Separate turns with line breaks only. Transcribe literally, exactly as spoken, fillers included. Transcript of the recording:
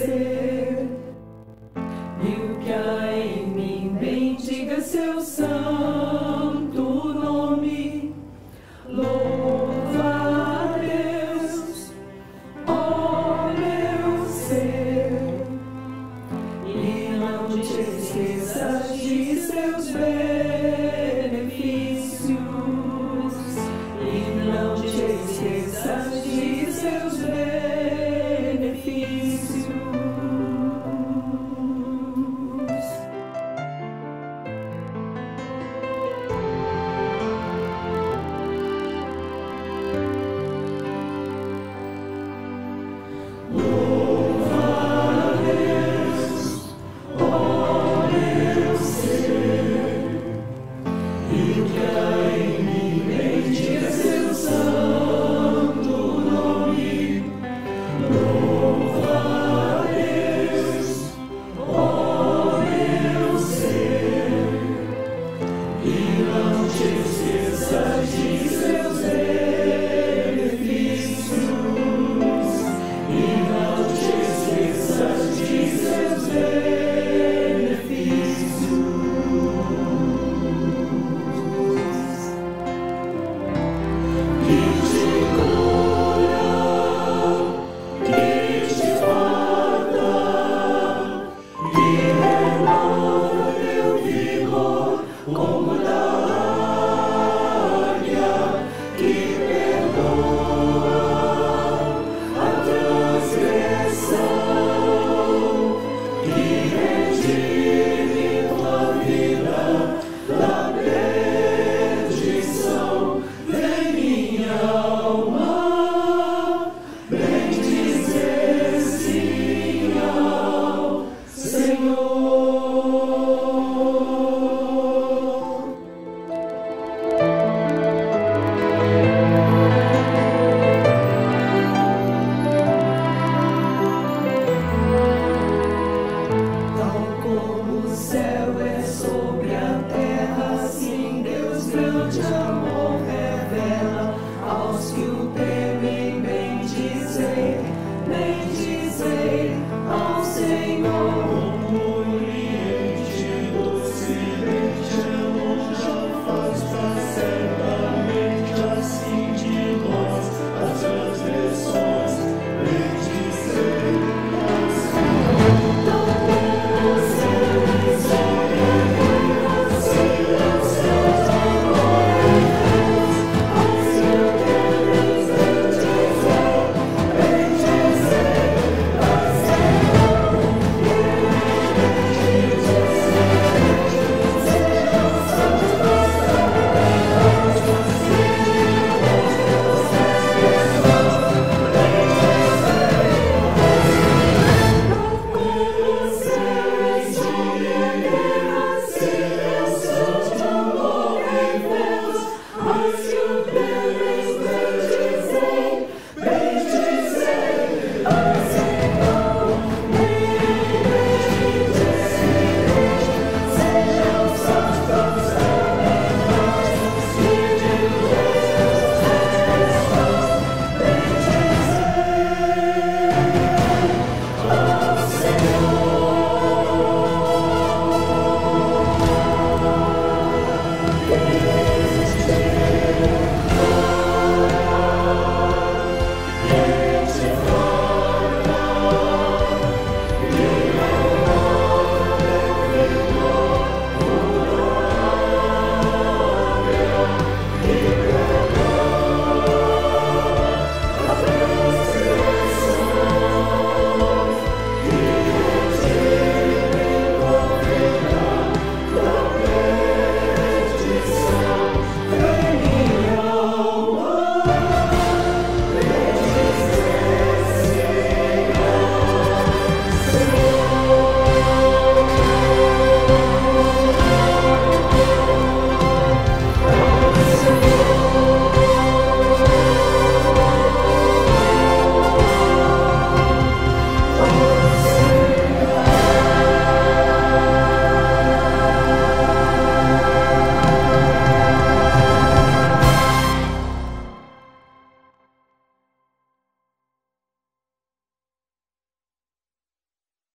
ser. E o que há em mim, bendiga seu santo nome. Louva a Deus, ó meu ser, e não te esqueças de seus benefícios, e não te esqueças de seus benefícios. Como da águia que perdoa a transgressão, que redime tua vida da perdição. Vem minha alma bendizer sim ao Senhor. Como o céu é sobre a terra, assim Deus grande amor revela aos que o temem. Bendizei, bendizei ao Senhor.